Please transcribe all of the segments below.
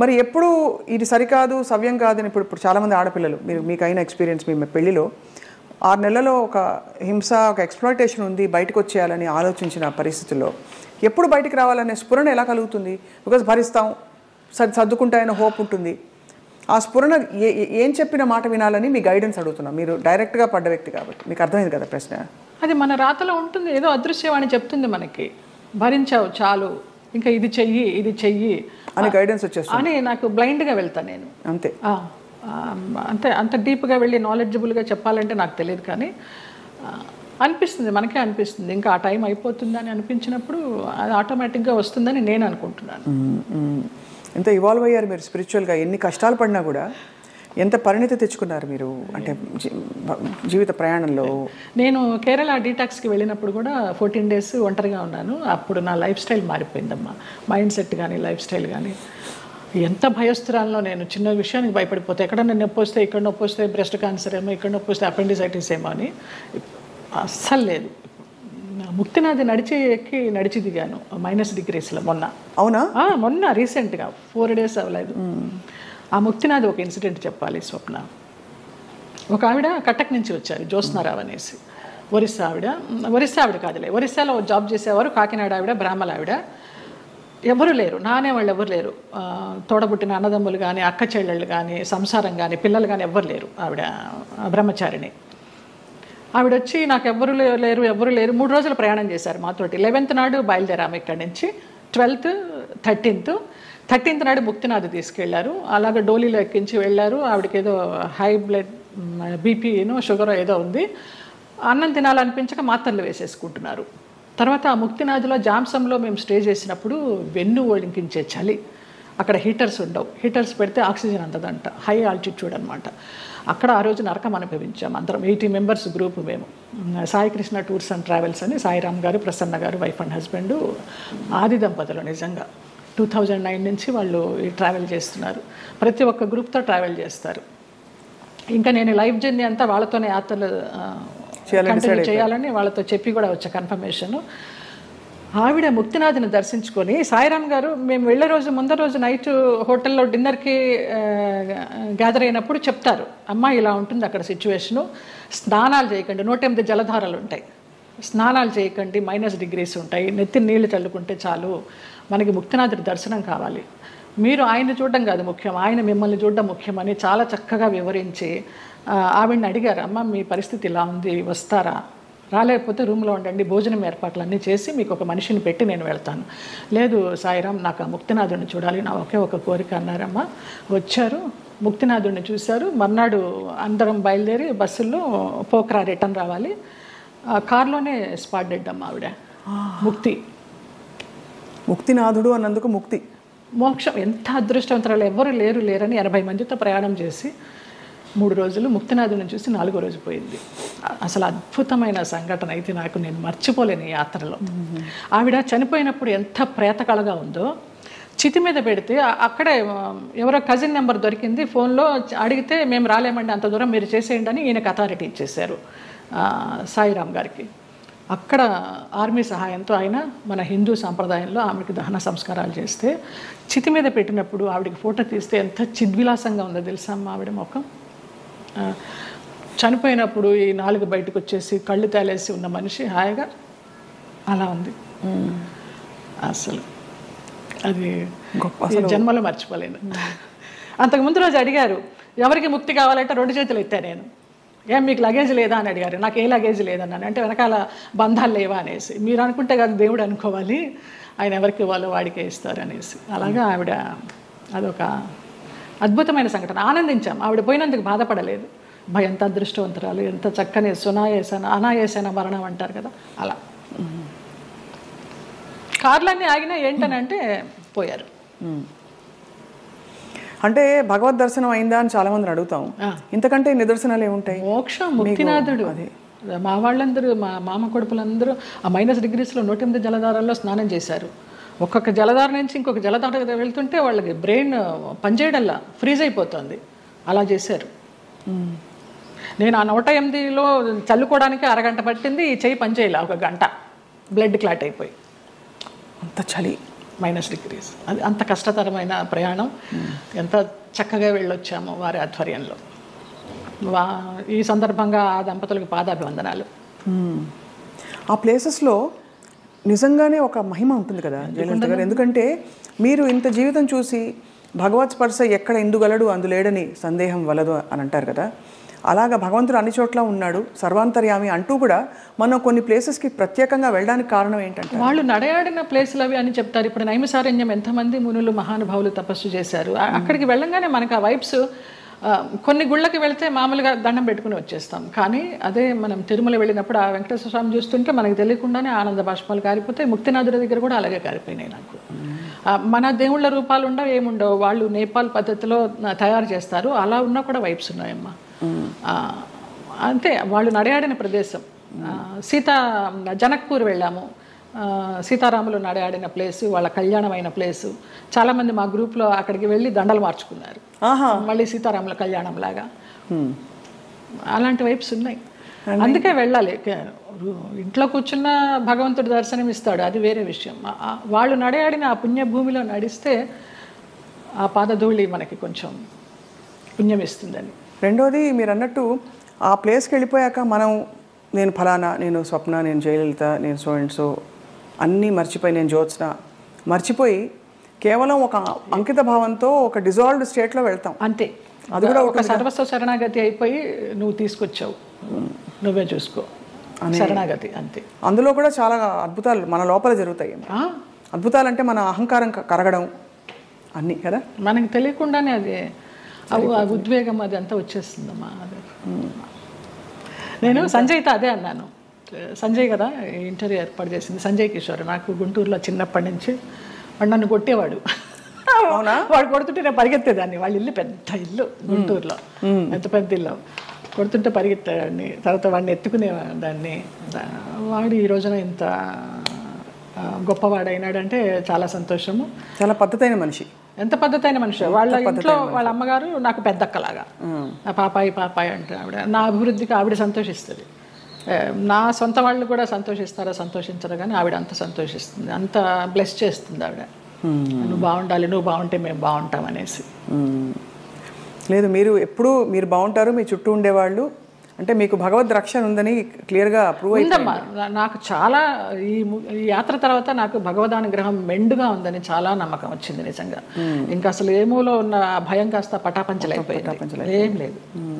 మరి ఎప్పుడు ఇది సరికాదు సవ్యం కాదని ఇప్పుడు చాలామంది ఆడపిల్లలు మీకైన ఎక్స్పీరియన్స్ మీ పెళ్లిలో 6 నెలల్లో ఒక హింస ఒక ఎక్స్‌ప్లాయిటేషన్ ఉంది బయటకు వచ్చేయాలని ఆలోచించిన పరిస్థితుల్లో ఎప్పుడు బయటికి రావాలనే స్ఫురణ ఎలా కలుగుతుంది? బికాజ్ భరిస్తాం సర్దుకుంటాయన్న హోప్ ఉంటుంది. ఆ స్ఫురణ ఏం చెప్పిన మాట వినాలని మీ గైడెన్స్ అడుగుతున్నా. మీరు డైరెక్ట్గా పడ్డ వ్యక్తి కాబట్టి మీకు అర్థమైంది కదా ప్రశ్న. అది మన రాతలో ఉంటుంది, ఏదో అదృశ్యవాణి చెప్తుంది మనకి, భరించావు చాలు, ఇంకా ఇది చెయ్యి అని గైడెన్స్ వచ్చేస్తుంది అని. నాకు బ్లైండ్గా వెళ్తాను నేను అంతే. అంత డీప్గా వెళ్ళి నాలెడ్జబుల్గా చెప్పాలంటే నాకు తెలియదు, కానీ అనిపిస్తుంది, మనకే అనిపిస్తుంది ఇంకా ఆ టైం అయిపోతుందని అనిపించినప్పుడు అది ఆటోమేటిక్గా వస్తుందని నేను అనుకుంటున్నాను. ఎంత ఇవాల్వ్ అయ్యారు మీరు స్పిరిచువల్గా, ఎన్ని కష్టాలు పడినా కూడా ఎంత పరిణితి తెచ్చుకున్నారు మీరు అంటే జీవిత ప్రయాణంలో. నేను కేరళ డీటాక్స్కి వెళ్ళినప్పుడు కూడా 14 days ఒంటరిగా ఉన్నాను. అప్పుడు నా లైఫ్ స్టైల్ మారిపోయిందమ్మా, మైండ్ సెట్ కానీ లైఫ్ స్టైల్ కానీ. ఎంత భయస్తురాల్లో నేను, చిన్న విషయానికి భయపడిపోతే, ఎక్కడన్నా నొప్పి వస్తే, ఇక్కడ నొప్పి వస్తే బ్రెస్ట్ క్యాన్సర్ ఏమో, ఇక్కడ నొప్పి వస్తే అపెండిసైటిస్ ఏమో అని అస్సలు లేదు. ముక్తినాథ్ నడిచి దిగాను -degreesలో మొన్న. అవునా? మొన్న రీసెంట్గా 4 days అవ్వలేదు. ఆ ముక్తినాథ్ ఒక ఇన్సిడెంట్ చెప్పాలి స్వప్న. ఒక ఆవిడ కటక్ నుంచి వచ్చారు, జ్యోత్స్నారావు అనేసి, ఒరిస్సా ఆవిడ కాదులే, ఒరిస్సాలో జాబ్ చేసేవారు, కాకినాడ ఆవిడ, బ్రాహ్మణ ఆవిడ. ఎవరు లేరు, వాళ్ళు ఎవరు లేరు, తోడబుట్టిన అన్నదమ్ములు కానీ అక్క చెల్లెళ్ళు కానీ సంసారం కానీ పిల్లలు కానీ ఎవ్వరు లేరు. ఆవిడ బ్రహ్మచారిణి. ఆవిడ వచ్చి నాకు ఎవరు లేరు 3 రోజులు ప్రయాణం చేశారు మాతోటి. 11th నాడు బయలుదేరాము ఇక్కడి నుంచి, 12th 13th నాడు ముక్తినాథ్ తీసుకెళ్లారు. అలాగే డోలీలో ఎక్కించి వెళ్ళారు. ఆవిడకి ఏదో హై బ్లడ్ బీపీనో షుగర్ ఏదో ఉంది. అన్నం తినాలనిపించక మాత్రలు వేసేసుకుంటున్నారు. తర్వాత ఆ ముక్తినాథ్లో జామ్సంలో మేము స్టే చేసినప్పుడు వెన్ను వణికించే చలి, అక్కడ హీటర్స్ ఉండవు, హీటర్స్ పెడితే ఆక్సిజన్ అందదంట, హై ఆల్టిట్యూడ్ అనమాట. అక్కడ ఆ రోజు నరకం అనుభవించాము అందరం, 80 members గ్రూప్ మేము. సాయికృష్ణ టూర్స్ అండ్ ట్రావెల్స్ అని సాయిరామ్ గారు, ప్రసన్న గారు, వైఫ్ అండ్ హస్బెండ్, ఆది దంపతులు. నిజంగా 2009 నుంచి వాళ్ళు ట్రావెల్ చేస్తున్నారు. ప్రతి ఒక్క గ్రూప్తో ట్రావెల్ చేస్తారు. ఇంకా నేను లైఫ్ జర్నీ అంతా వాళ్ళతోనే యాత్రలు కంటిన్యూ చేయాలని వాళ్ళతో చెప్పి కూడా వచ్చా కన్ఫర్మేషన్. ఆవిడ ముక్తినాథ్ని దర్శించుకొని, సాయిరామ్ గారు మేము వెళ్ళే రోజు ముందర రోజు నైట్ హోటల్లో డిన్నర్కి గ్యాదర్ అయినప్పుడు చెప్తారు, అమ్మ ఇలా ఉంటుంది అక్కడ సిచ్యువేషను, స్నానాలు చేయకండి, 108 జలధారలు ఉంటాయి, స్నానాలు చేయకండి, -degrees ఉంటాయి, నెత్తి నీళ్లు చల్లుకుంటే చాలు, మనకి ముక్తినాథుడి దర్శనం కావాలి, మీరు ఆయన్ని చూడడం కాదు ముఖ్యం, ఆయన మిమ్మల్ని చూడడం ముఖ్యమని చాలా చక్కగా వివరించి ఆవిడని అడిగారు, అమ్మ మీ పరిస్థితి ఇలా ఉంది, వస్తారా, రాలేకపోతే రూమ్లో ఉండండి, భోజనం ఏర్పాట్లన్నీ చేసి మీకు ఒక మనిషిని పెట్టి నేను వెళ్తాను. లేదు సాయిరామ్, నాకు ఆ ముక్తినాథుడిని చూడాలి, నా ఒకే ఒక కోరిక అన్నారమ్మ. వచ్చారు, ముక్తినాథుడిని చూశారు. మర్నాడు అందరం బయలుదేరి బస్సుల్లో పోక్రా రిటర్న్ రావాలి. కార్లోనే స్పాట్ డెడ్ అమ్మ ఆవిడ. ముక్తినాథుడు అన్నందుకు ముక్తి మోక్షం. ఎంత అదృష్టవంతరాలు, ఎవరు లేరని 80 మందితో ప్రయాణం చేసి 3 రోజులు ముక్తినాథుని చూసి 4వ రోజు పోయింది. అసలు అద్భుతమైన సంఘటన అయితే నాకు, నేను మర్చిపోలేను ఈ యాత్రలో. ఆవిడ చనిపోయినప్పుడు ఎంత ప్రేతకళగా ఉందో, చితి మీద పెడితే అక్కడే ఎవరో కజిన్ నెంబర్ దొరికింది, ఫోన్లో అడిగితే మేము రాలేమండి, అంత దూరం మీరు చేసేయండి అని ఈయనకు అథారిటీ ఇచ్చేశారు సాయిరామ్ గారికి. అక్కడ ఆర్మీ సహాయంతో ఆయన మన హిందూ సాంప్రదాయంలో ఆమెకి దహన సంస్కారాలు చేస్తే, చితి మీద పెట్టినప్పుడు ఆవిడకి ఫోటో తీస్తే ఎంత చిద్విలాసంగా ఉందో తెలుసా అమ్మ ఆవిడ ముఖం. చనిపోయినప్పుడు ఈ 4 బయటకు వచ్చేసి కళ్ళు తేలేసి ఉన్న మనిషి హాయిగా అలా ఉంది. అసలు అది జన్మలో మర్చిపోలేను. అంతకుముందు రోజు అడిగారు, ఎవరికి ముక్తి కావాలంటే 2 చేతులు ఎత్తా నేను, ఏం మీకు లగేజ్ లేదా అని అడిగారు. నాకు ఏ లగేజ్ లేదన్నాను. అంటే వెనకాల బంధాలు లేవా అనేసి. మీరు అనుకుంటే కాదు దేవుడు అనుకోవాలి, ఆయన ఎవరికి ఇవ్వాలో వాడికే ఇస్తారు అనేసి. అలాగా ఆవిడ అదొక అద్భుతమైన సంఘటన. ఆనందించాం, ఆవిడ పోయినందుకు బాధపడలేదు. ఎంత అదృష్టవంతరాలు, ఎంత చక్కని అనాయాసన మరణం అంటారు కదా, అలా. కార్లన్నీ ఆగినా ఏంటనంటే పోయారు. అంటే భగవద్ దర్శనం అయిందా అని చాలా మందిని అడుగుతాం. ఇంతకంటే నిదర్శనాలు ఏముంటాయి? మోక్షం, ముక్తినాథుడు. మా వాళ్ళందరూ, మా మామ కొడుకులందరూ ఆ -degreesలో 108 జలధారాల్లో స్నానం చేశారు. ఒక్కొక్క జలధార నుంచి ఇంకొక జలధార వెళ్తుంటే వాళ్ళకి బ్రెయిన్ పనిచేయడంలా ఫ్రీజ్ అయిపోతుంది. అలా చేశారు. నేను ఆ 108లో చల్లుకోవడానికి అరగంట పట్టింది, ఈ చెయ్యి పనిచేయాల 1 గంట, బ్లడ్ క్లాట్ అయిపోయి. అంత చలి. -degrees. అది అంత కష్టతరమైన ప్రయాణం. ఎంత చక్కగా వెళ్ళొచ్చామో వారి ఆధ్వర్యంలో. ఈ సందర్భంగా ఆ దంపతులకు పాదాభివందనాలు. ఆ ప్లేసెస్లో నిజంగానే ఒక మహిమ ఉంటుంది కదా జయలలిత గారు. ఎందుకంటే మీరు ఇంత జీవితం చూసి భగవత్ స్పర్శ ఎక్కడ ఎందుగలడు అందులేడని సందేహం వలదు అని అంటారు కదా. అలాగా భగవంతుడు అన్ని చోట్ల ఉన్నాడు, సర్వాంతర్యామి అంటూ కూడా మనం కొన్ని ప్లేసెస్కి ప్రత్యేకంగా వెళ్ళడానికి కారణం ఏంటంటే వాళ్ళు నడయాడిన ప్లేసులు అవి అని చెప్తారు. ఇప్పుడు నైమిసారణ్యం ఎంతమంది మునులు మహానుభావులు తపస్సు చేశారు. అక్కడికి వెళ్ళంగానే మనకు ఆ వైబ్స్, కొన్ని గుళ్ళకి వెళ్తే మామూలుగా దండం పెట్టుకుని వచ్చేస్తాం. కానీ అదే మనం తిరుమల వెళ్ళినప్పుడు ఆ వెంకటేశ్వర స్వామి చూస్తుంటే మనకు తెలియకుండానే ఆనంద బాష్పాలు కారిపోతాయి. ముక్తినాథుడి దగ్గర కూడా అలాగే కారిపోయినాయి నాకు. మన దేవుళ్ళ రూపాలు ఉండవు, ఏముండవు. వాళ్ళు నేపాల్ పద్ధతిలో తయారు చేస్తారు. అలా ఉన్నా కూడా వైబ్స్ ఉన్నాయమ్మా. అంతే, వాళ్ళు నడయాడిన ప్రదేశం. జనక్పూర్ వెళ్ళాము. సీతారాములు నడయాడిన ప్లేసు, వాళ్ళ కళ్యాణమైన ప్లేసు. చాలామంది మా గ్రూప్లో అక్కడికి వెళ్ళి దండలు మార్చుకున్నారు, మళ్ళీ సీతారాముల కళ్యాణం లాగా. అలాంటి వైబ్స్ ఉన్నాయి. అందుకే వెళ్ళాలి. ఇంట్లో కూర్చున్న భగవంతుడు దర్శనం ఇస్తాడు, అది వేరే విషయం. వాళ్ళు నడయాడిన ఆ పుణ్యభూమిలో నడిస్తే ఆ పాదధూళి మనకి కొంచెం పుణ్యం ఇస్తుందని. రెండోది మీరు అన్నట్టు ఆ ప్లేస్కి వెళ్ళిపోయాక నేను ఫలానా, నేను స్వప్న, నేను జయలలిత, నేను సో అండ్ సో అన్నీ మర్చిపోయి, నేను జ్యోత్స్న మర్చిపోయి కేవలం ఒక అంకిత భావంతో ఒక డిజాల్వ్డ్ స్టేట్లో వెళ్తాం. అంతే, అది కూడా ఒక సర్వస్వ శరణాగతి అయిపోయి నువ్వు తీసుకొచ్చావు, నువ్వే చూసుకో శరణాగతి. అంతే. అందులో కూడా చాలా అద్భుతాలు మన లోపల జరుగుతాయి. అద్భుతాలు అంటే మన అహంకారం కరగడం అన్నీ కదా, మనకి తెలియకుండానే అది ఆ ఉద్వేగం అది అంతా వచ్చేస్తుందమ్మా. అది నేను సంజయ్తో అదే అన్నాను. సంజయ్ కదా ఇంటర్వ్యూ ఏర్పాటు చేసింది, సంజయ్ కిషోర్. నాకు గుంటూరులో చిన్నప్పటి నుంచి వాడు నన్ను కొట్టేవాడు. వాడు కొడుతుంటే నేను పరిగెత్తేదాన్ని. వాళ్ళ ఇల్లు పెద్ద ఇల్లు గుంటూరులో, పెద్ద ఇల్లు. కొడుతుంటే పరిగెత్తేవాడిని. తర్వాత వాడిని ఎత్తుకునేదాన్ని. వాడు ఈ రోజున ఇంత గొప్పవాడైనాడంటే చాలా సంతోషము. చాలా పద్ధతైన మనిషి. ఎంత పద్ధతైన మనిషి. వాళ్ళ ఇంట్లో వాళ్ళ అమ్మగారు నాకు పెద్దక్కలాగా, పాపాయి అంటే ఆవిడ. నా అభివృద్ధికి ఆవిడ సంతోషిస్తుంది. నా సొంత వాళ్ళు కూడా సంతోషిస్తారో సంతోషించరు, కానీ ఆవిడ అంత సంతోషిస్తుంది, అంత బ్లెస్ చేస్తుంది ఆవిడ. నువ్వు బాగుండాలి, నువ్వు బాగుంటే మేము బాగుంటాం అనేసి. లేదు, మీరు బాగుంటారు, మీ చుట్టూ ఉండేవాళ్ళు అంటే మీకు భగవద్ రక్షణ ఉందని క్లియర్గా ప్రూవ్ అయిందమ్మా. నాకు చాలా ఈ యాత్ర తర్వాత నాకు భగవదానుగ్రహం మెండుగా ఉందని చాలా నమ్మకం వచ్చింది నిజంగా. ఇంకా అసలు ఏమూలో ఉన్న భయం కాస్త పటాపంచలైపోయింది, ఏం లేదు.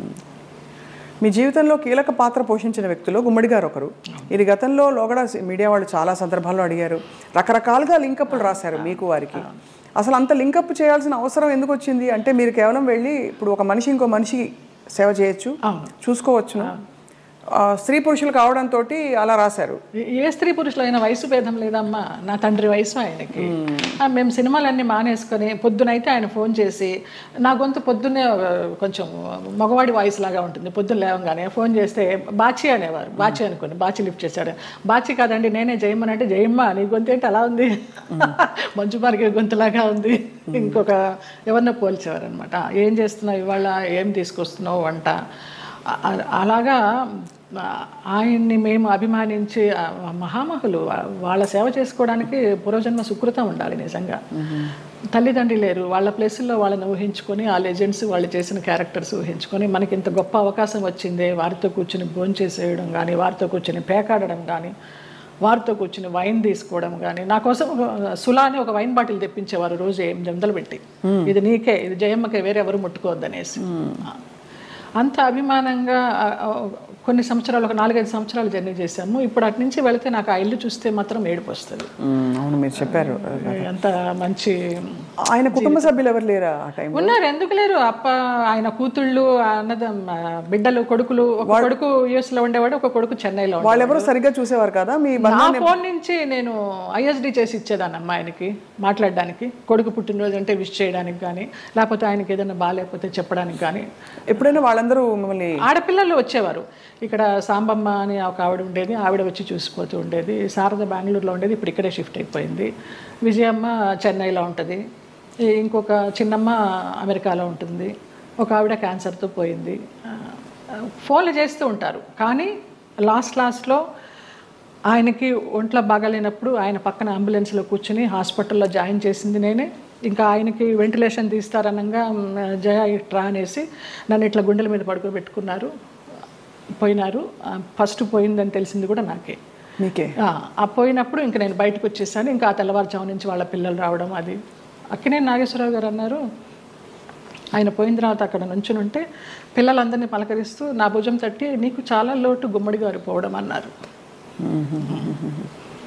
మీ జీవితంలో కీలక పాత్ర పోషించిన వ్యక్తులు గుమ్మడి గారు ఒకరు. ఇది గతంలో కూడా మీడియా వాళ్ళు చాలా సందర్భాల్లో అడిగారు. రకరకాలుగా లింకప్లు రాశారు మీకు వారికి. అసలు అంత లింకప్ చేయాల్సిన అవసరం ఎందుకు వచ్చింది? అంటే మీరు కేవలం వెళ్ళి ఇప్పుడు ఒక మనిషి ఇంకో మనిషి సేవ చేయొచ్చు, చూసుకోవచ్చును. స్త్రీ పురుషులు కావడంతో అలా రాశారు. ఏ స్త్రీ పురుషులు అయినా వయసు భేదం లేదమ్మా. నా తండ్రి వయసు ఆయనకి. మేము సినిమాలన్నీ మానేసుకొని పొద్దునైతే ఆయన ఫోన్ చేసి, నా గొంతు పొద్దున్నే కొంచెం మగవాడి వాయిస్ లాగా ఉంటుంది. పొద్దున్న లేవగానే ఫోన్ చేస్తే బాచి అనేవారు. బాచి అనుకోండి, బాచి లిఫ్ట్ చేశాడు. బాచి కాదండి నేనే జయమ్మని అంటే, జయమ్మ నీ గొంతు ఏంటి అలా ఉంది, మంచు మార్గ గొంతులాగా ఉంది. ఇంకొక ఎవరినో పోల్చేవారు అనమాట. ఏం చేస్తున్నావు ఇవాళ, ఏం తీసుకొస్తున్నావు వంట. అలాగా ఆయన్ని మేము అభిమానించి మహామహులు. వాళ్ళ సేవ చేసుకోవడానికి పూర్వజన్మ సుకృతం ఉండాలి నిజంగా. తల్లిదండ్రి లేరు, వాళ్ళ ప్లేసుల్లో వాళ్ళని ఊహించుకొని, ఆ లెజెండ్స్ వాళ్ళు చేసిన క్యారెక్టర్స్ ఊహించుకొని మనకి ఇంత గొప్ప అవకాశం వచ్చింది. వారితో కూర్చుని భోంచేసేయడం కానీ, వారితో కూర్చుని పేకాడడం కానీ, వారితో కూర్చుని వైన్ తీసుకోవడం కానీ. నా కోసం సులా అని ఒక వైన్ బాటిల్ తెప్పించేవారు రోజు 800 పెట్టి. ఇది నీకే, ఇది జయమ్మకే, వేరే ఎవరు ముట్టుకోవద్దనేసి. అంత అభిమానంగా కొన్ని సంవత్సరాలు, ఒక 4-5 సంవత్సరాలు జర్నీ చేశాము. ఇప్పుడు అటు నుంచి వెళితే నాకు ఆ ఇల్లు చూస్తే మాత్రం ఏడుపు వస్తుంది. అవును, మీరు చెప్పారు. ఎంత మంచి. ఆయన కుటుంబ సభ్యులు ఎవరు లేరా ఆ టైం? ఉన్నారు, ఎందుకు లేరు. ఆయన కూతుళ్ళు, బిడ్డలు, కొడుకులు. ఒక కొడుకు US లో ఉండేవాడు, ఒక కొడుకు చెన్నైలో. వాళ్ళు ఎవరు సరిగ్గా చూసేవారు కదా. నా ఫోన్ నుంచి నేను ISD చేసి ఇచ్చేదాన్ని అమ్మ ఆయనకి మాట్లాడడానికి. కొడుకు పుట్టినరోజు అంటే విష్ చేయడానికి కానీ, లేకపోతే ఆయనకి ఏదైనా బాగాలేకపోతే చెప్పడానికి కానీ. ఎప్పుడైనా వాళ్ళందరూ మిమ్మల్ని, ఆడపిల్లలు వచ్చేవారు. ఇక్కడ సాంబమ్మ అని ఒక ఆవిడ ఉండేది, ఆవిడ వచ్చి చూసిపోతూ ఉండేది. శారద బెంగళూరులో ఉండేది, ఇప్పుడు ఇక్కడే షిఫ్ట్ అయిపోయింది. విజయమ్మ చెన్నైలో ఉంటుంది, ఇంకొక చిన్నమ్మ అమెరికాలో ఉంటుంది, ఒక ఆవిడ క్యాన్సర్తో పోయింది. ఫోన్లు చేస్తూ ఉంటారు. కానీ లాస్ట్లో ఆయనకి ఒంట్లో బాగాలేనప్పుడు ఆయన పక్కన అంబులెన్స్లో కూర్చుని హాస్పిటల్లో జాయిన్ చేసింది నేనే. ఇంకా ఆయనకి వెంటిలేషన్ తీస్తారనగా జయ ఇట్రా అనేసి నన్ను ఇట్లా గుండెల మీద పడుకోబెట్టుకున్నారు, పోయినారు. ఫస్ట్ పోయిందని తెలిసింది కూడా నాకే. మీకే? ఆ పోయినప్పుడు ఇంక నేను బయటకు వచ్చేసాను. ఇంకా ఆ తెల్లవారుజాము నుంచి వాళ్ళ పిల్లలు రావడం అది. అక్కినేని నాగేశ్వరరావు గారు అన్నారు, ఆయన పోయిన తర్వాత అక్కడ నుంచుని ఉంటే పిల్లలందరినీ పలకరిస్తూ నా భుజం తట్టి నీకు చాలా లోటు గుమ్మడి గారు పోవడం అన్నారు.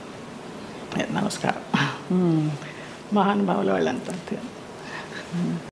నమస్కారం. మహానుభావులు వాళ్ళంతా.